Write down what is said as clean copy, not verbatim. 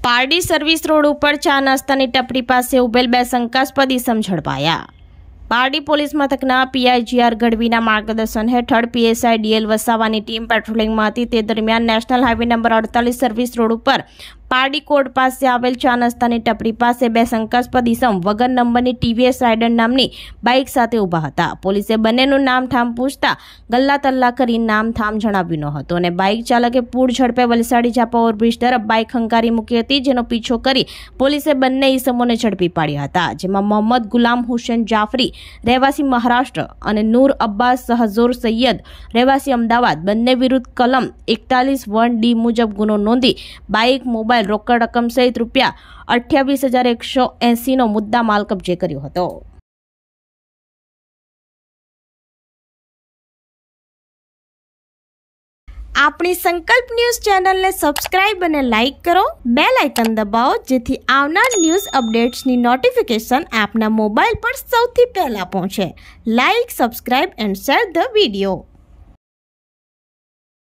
Pardi service road ઉપર ચા નાસ્તાની ટપરી પાસે ઉભેલ બે શંકાસ્પદ ઇસમ ઝડપાયા। પારડી પોલીસ મથકના પીઆઈજીઆર ગઢવીના માર્ગદર્શન હેઠળ પીએસઆઈ ડીએલ વસાવાની ટીમ પેટ્રોલિંગમાં હતી। તે દરમિયાન national highway number 48 service road ઉપર પારડી કોર્ટ પાસે આવેલ ચા નાસ્તાની ટપરી પાસે બે શંકાસ્પદ ઇસમ વગર નંબરની ટીવીએસ રાઇડર નામની બાઇક સાથે ઊભા હતા। પોલીસે બંનેનું નામ ઠામ પૂછતા ગલ્લા તલ્લા કરી નામ ઠામ જણાવ્યું ન હતું અને બાઇક ચાલકે પૂર ઝડપે વલસાડી જાપા ઓવરબ્રિજ તરફ બાઇક હંકારી મૂકી હતી, જેનો પીછો કરી પોલીસે બંને ઇસમોને ઝડપી પાડ્યા હતા, જેમાં મોહમ્મદ ગુલામ હુસેન જાફરી રહેવાસી મહારાષ્ટ્ર અને નૂર અબ્બાસ શહઝોર સૈયદ રહેવાસી અમદાવાદ બંને વિરુદ્ધ કલમ 41(1)D મુજબ ગુનો નોંધી બાઇક, મોબાઈલ, રોકડ રકમ સહિત ₹28,180 નો મુદ્દા માલ કબજે કર્યો હતો। આપણી સંકલ્પ ન્યૂઝ ચેનલને સબસ્ક્રાઇબ અને લાઇક કરો, બેલ આઇકન દબાવો જેથી આવનાર ન્યૂઝ અપડેટ્સની નોટિફિકેશન આપના મોબાઈલ પર સૌથી પહેલા પહોંચે। Like, subscribe and share the video.